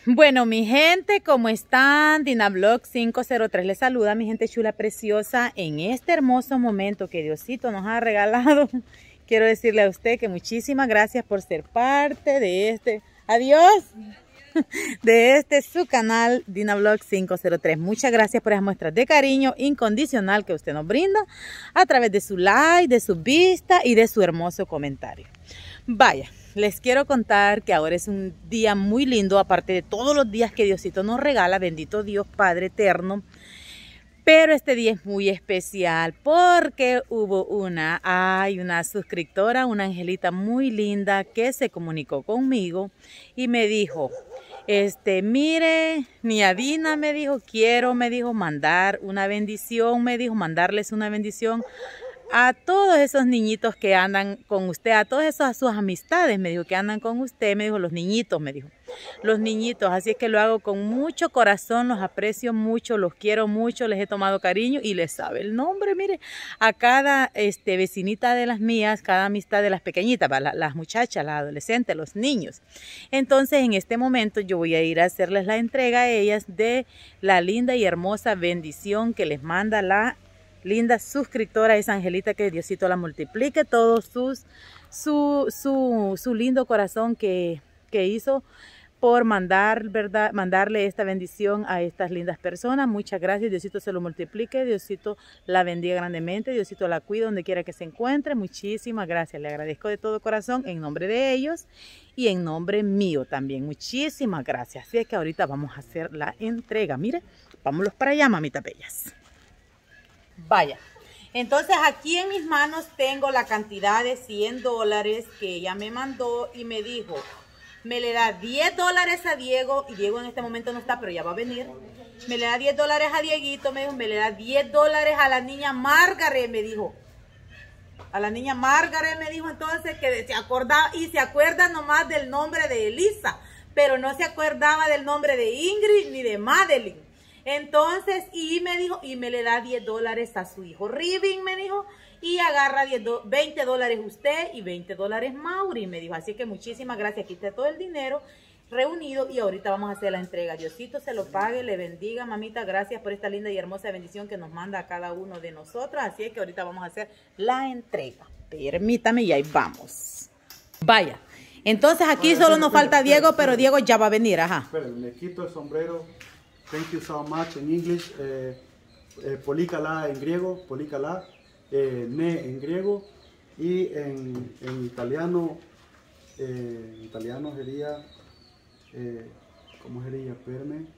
Bueno, mi gente, ¿cómo están? Dinablog 503 les saluda, mi gente chula preciosa. En este hermoso momento que Diosito nos ha regalado, quiero decirle a usted que muchísimas gracias por ser parte de este, adiós, de este su canal Dinablog 503. Muchas gracias por esas muestras de cariño incondicional que usted nos brinda a través de su like, de su vista y de su hermoso comentario. Vaya, les quiero contar que ahora es un día muy lindo, aparte de todos los días que Diosito nos regala, bendito Dios Padre Eterno. Pero este día es muy especial porque hubo una suscriptora, una angelita muy linda que se comunicó conmigo y me dijo, mire, Nia Dina, me dijo, quiero, me dijo, mandar una bendición, me dijo, mandarles una bendición a todos esos niñitos que andan con usted, a todas esas sus amistades, me dijo, que andan con usted, me dijo, los niñitos, me dijo, los niñitos, así es que lo hago con mucho corazón, los aprecio mucho, los quiero mucho, les he tomado cariño y les sabe el nombre, mire, a cada vecinita de las mías, cada amistad de las pequeñitas, las muchachas, las adolescentes, los niños. Entonces, en este momento yo voy a ir a hacerles la entrega a ellas de la linda y hermosa bendición que les manda la linda suscriptora, esa angelita, que Diosito la multiplique todo su lindo corazón que hizo por mandarle esta bendición a estas lindas personas. Muchas gracias, Diosito se lo multiplique, Diosito la bendiga grandemente, Diosito la cuida donde quiera que se encuentre. Muchísimas gracias, le agradezco de todo corazón en nombre de ellos y en nombre mío también. Muchísimas gracias. Así es que ahorita vamos a hacer la entrega. Mire, vámonos para allá, mamitas bellas. Vaya, entonces aquí en mis manos tengo la cantidad de $100 que ella me mandó y me dijo, me le da $10 a Diego, y Diego en este momento no está, pero ya va a venir. Me le da $10 a Dieguito, me dijo, me le da $10 a la niña Margaret, me dijo. A la niña Margaret me dijo entonces que se acordaba, y se acuerda nomás del nombre de Elisa, pero no se acordaba del nombre de Ingrid ni de Madeline. Entonces, y me dijo, y me le da $10 a su hijo Rivin, me dijo, y agarra $20 usted y $20 Mauri, me dijo. Así que muchísimas gracias, aquí está todo el dinero reunido y ahorita vamos a hacer la entrega. Diosito se lo pague, le bendiga, mamita, gracias por esta linda y hermosa bendición que nos manda a cada uno de nosotros. Así es que ahorita vamos a hacer la entrega. Permítame y ahí vamos. Vaya, entonces aquí solo nos falta Diego, pero Diego ya va a venir, ajá. Esperen, le quito el sombrero. Thank you so much en English, polikala en griego, polikala, ne en griego, y en italiano sería, ¿cómo sería? Espérame,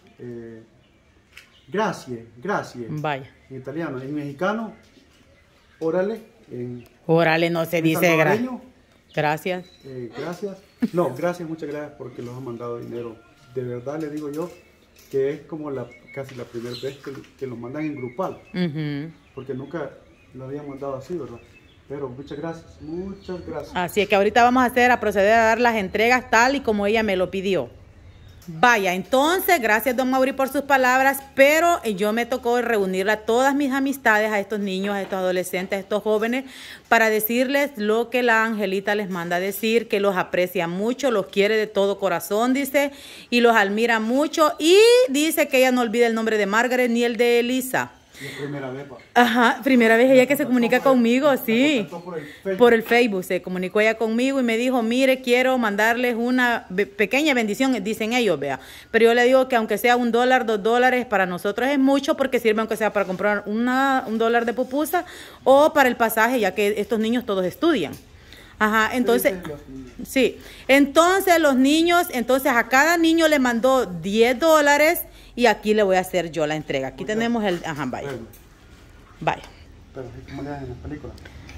gracias. Vaya. En italiano, en mexicano, órale. Órale, no se dice gracias. Gracias. No, gracias, muchas gracias porque los han mandado dinero. De verdad le digo yo que es como casi la primera vez que los mandan en grupal, porque nunca lo habían mandado así, ¿verdad? Pero muchas gracias. Así es que ahorita vamos a proceder a dar las entregas tal y como ella me lo pidió. Vaya, entonces, gracias don Mauri por sus palabras, pero yo me tocó reunir a todas mis amistades, a estos niños, a estos adolescentes, a estos jóvenes, para decirles lo que la angelita les manda a decir, que los aprecia mucho, los quiere de todo corazón, dice, y los admira mucho, y dice que ella no olvida el nombre de Margaret ni el de Elisa. La primera vez, ajá, primera vez ella que se comunica conmigo, sí, por el Facebook se comunicó ella conmigo y me dijo, mire, quiero mandarles una pequeña bendición, dicen ellos, vea, pero yo le digo que aunque sea $1, $2, para nosotros es mucho porque sirve aunque sea para comprar $1 de pupusa o para el pasaje, ya que estos niños todos estudian. Ajá, entonces, sí, entonces los niños, entonces a cada niño le mandó $10 y aquí le voy a hacer yo la entrega. Aquí tenemos el, ajá, vaya. Vaya. Pero ¿cómo le dan en las películas?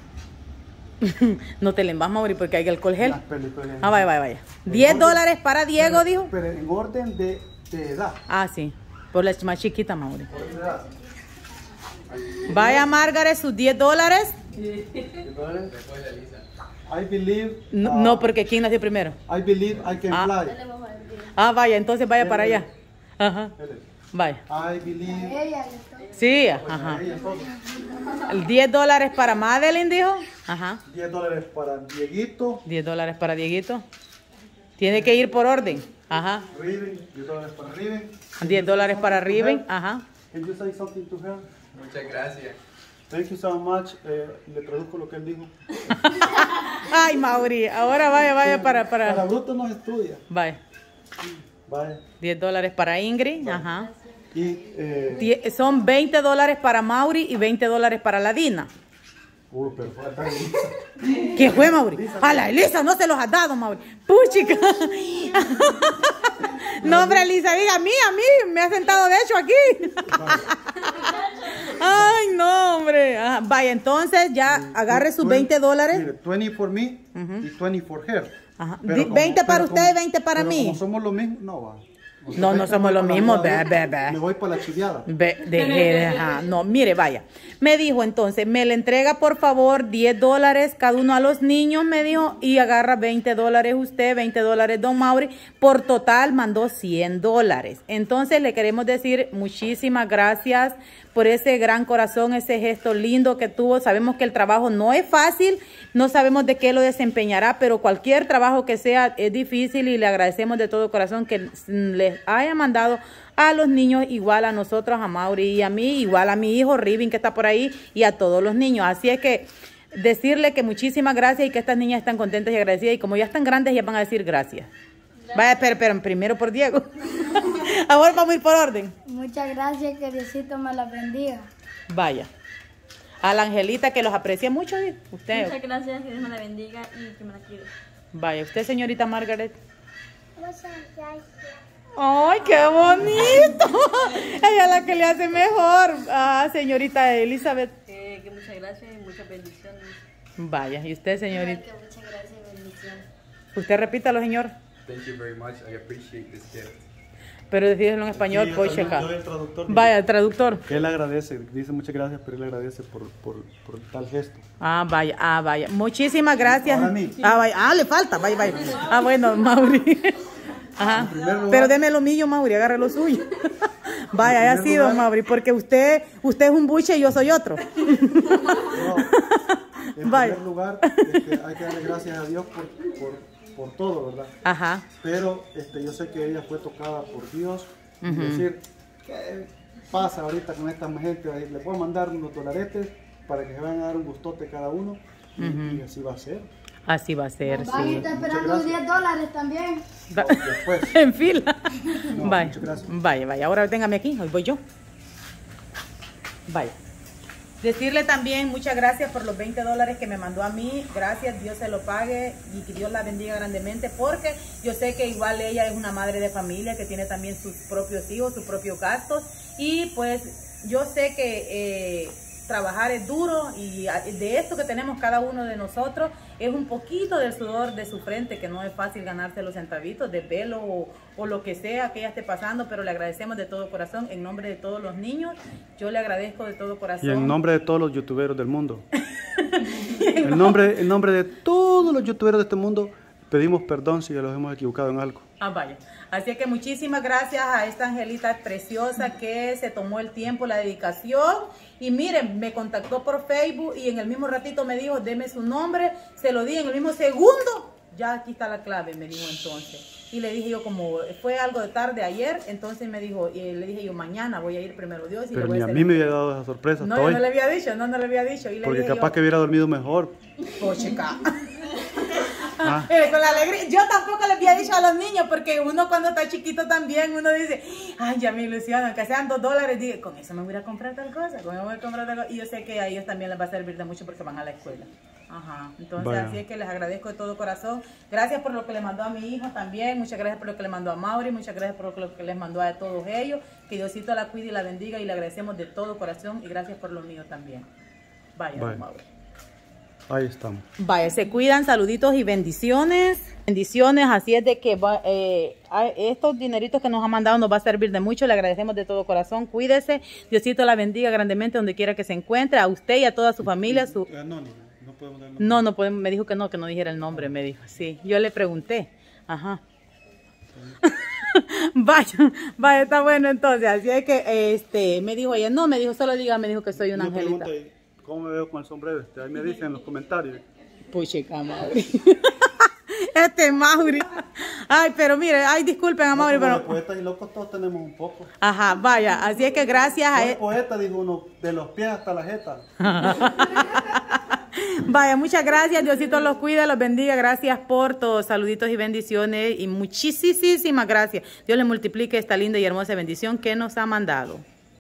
No te le vas, Mauri, porque hay alcohol gel. Ah, vaya. $10 para Diego, dijo. Pero en orden de edad. Ah, sí, por la más chiquita, Mauri. Vaya, Margaret, sus $10. I believe. No, porque ¿quién nació primero? I believe I can fly. Ah, vaya, entonces vaya para allá. Ajá. Vaya. I believe. Sí, ajá. $10 para Madeline, dijo. Ajá. $10 para Dieguito. $10 para Dieguito. Tiene que ir por orden. Ajá. Riven, $10 para Riven. $10 para Riven. Ajá. Can you say something to her? Muchas gracias. Thank you so much. Le traduzco lo que él dijo. Ay, Mauri, ahora vaya Para para. bruto no estudia. Vaya. Vaya. $10 para Ingrid. Ajá. Y Son $20 para Mauri y $20 para la Dina. pero falta ¿Qué fue, Mauri? A la Elisa no se los has dado, Mauri. Puchica. No, hombre, Elisa, diga, a mí, me ha sentado de hecho aquí. Ay, no, hombre. Ajá. Vaya, entonces ya agarre sus $20. Mire, 20 for me y 20 for her. Ajá. Pero 20 para usted y 20 para pero mí. Como somos lo mismo, no va. No somos lo mismo. Me voy para la chiviada. No, mire, vaya. Me dijo entonces, me le entrega por favor $10 cada uno a los niños, me dijo, y agarra $20 usted, $20 don Mauri. Por total mandó $100. Entonces le queremos decir muchísimas gracias por ese gran corazón, ese gesto lindo que tuvo. Sabemos que el trabajo no es fácil, no sabemos de qué lo desempeñará, pero cualquier trabajo que sea es difícil y le agradecemos de todo corazón que les haya mandado a los niños, igual a nosotros, a Mauri y a mí, igual a mi hijo Riven que está por ahí y a todos los niños. Así es que decirle que muchísimas gracias y que estas niñas están contentas y agradecidas y como ya están grandes ya van a decir gracias. Vaya, pero primero por Diego. Ahora vamos a ir por orden. Muchas gracias, que Diosito me la bendiga. Vaya. A la Angelita que los aprecia mucho, usted. Muchas gracias, que Dios me la bendiga y que me la cuide. Vaya, usted, señorita Margaret. Muchas gracias. ¡Ay, qué bonito! Ella es la que le hace mejor. Ah, señorita Elizabeth. Que muchas gracias y muchas bendiciones. Vaya, ¿y usted, señorita? Que muchas gracias y bendiciones. Usted repítalo, señor. Thank you very much. I appreciate this gift. Pero decídelo en español, Sí, pues checa. yo el traductor. Vaya, el traductor. Que él agradece, dice muchas gracias, pero él agradece por tal gesto. Vaya. Muchísimas gracias. Ahora a mí. Vaya. Le falta, vaya. Bueno, Mauri. Ajá. lugar- Pero deme lo mío, Mauri, agarre lo suyo. Vaya, haya sido, lugar- Mauri, porque usted es un buche y yo soy otro. No, en Vaya. primer lugar, hay que darle gracias a Dios por todo, ¿verdad? Ajá. Pero yo sé que ella fue tocada por Dios. Y decir, ¿qué pasa ahorita con esta gente? Ahí le puedo mandar unos dolaretes para que se vayan a dar un gustote cada uno. Y así va a ser. Así va a ser, Van a sí. estar esperando Muchas $10 también. Después. En fila. No, Vaya, muchas gracias. vaya. Ahora téngame aquí, hoy voy yo. Vaya. Decirle también muchas gracias por los $20 que me mandó a mí. Gracias, Dios se lo pague y que Dios la bendiga grandemente, porque yo sé que igual ella es una madre de familia que tiene también sus propios hijos, sus propios gastos. Y pues yo sé que trabajar es duro y de esto que tenemos cada uno de nosotros es un poquito del sudor de su frente, que no es fácil ganarse los centavitos de pelo o lo que sea que ella esté pasando, pero le agradecemos de todo corazón en nombre de todos los niños. Yo le agradezco de todo corazón. Y en nombre de todos los youtuberos del mundo. en nombre de todos los youtuberos de este mundo, pedimos perdón si los hemos equivocado en algo. Vaya. Así que muchísimas gracias a esta Angelita preciosa que se tomó el tiempo, la dedicación. Y miren, me contactó por Facebook y en el mismo ratito me dijo, deme su nombre. Se lo di en el mismo segundo. Ya aquí está la clave, me dijo entonces. Y le dije yo, como fue algo de tarde ayer, entonces me dijo, y le dije yo, mañana voy a ir primero Dios. Y Pero le voy ni a a hacer mí me había dado esa sorpresa No, hasta yo hoy. no le había dicho, no le había dicho. Y le Porque dije capaz yo, que hubiera dormido mejor. oh, chica. Ah. Con la alegría. Yo tampoco le había dicho a los niños, porque uno cuando está chiquito también, uno dice, ay, ya me ilusionan, que sean $2, digo, con eso me voy a comprar tal cosa, con eso me voy a comprar tal cosa. Y yo sé que a ellos también les va a servir de mucho porque van a la escuela. Ajá, entonces Vaya. así es que les agradezco de todo corazón. Gracias por lo que le mandó a mi hijo también, muchas gracias por lo que le mandó a Mauri, muchas gracias por lo que les mandó a todos ellos. Que Diosito la cuide y la bendiga y le agradecemos de todo corazón y gracias por lo mío también. Vaya, Vaya. Mauri. Ahí estamos. Vaya, se cuidan, saluditos y bendiciones. Bendiciones, así es de que estos dineritos que nos ha mandado nos va a servir de mucho. Le agradecemos de todo corazón. Cuídese. Diosito la bendiga grandemente donde quiera que se encuentre. A usted y a toda su familia. Anónimo, no podemos dar nombre. No podemos. Me dijo que no dijera el nombre, me dijo. Sí, yo le pregunté. Ajá. Vaya, está bueno entonces. Así es que me dijo ella, no, me dijo, solo diga, me dijo que soy una Una angelita. pregunta ahí, ¿cómo me veo con el sombrero? Ahí me dicen en los comentarios. Puchica, madre. Este Mauri. Ay, pero mire, ay, disculpen a Mauri, Como de pero... poetas y locos todos tenemos un poco. Ajá, vaya, así es que gracias a Soy él. poeta, dijo uno, de los pies hasta la jeta. Vaya, muchas gracias, Diosito los cuida, los bendiga, gracias por todos, saluditos y bendiciones y muchísimas gracias. Dios le multiplique esta linda y hermosa bendición que nos ha mandado.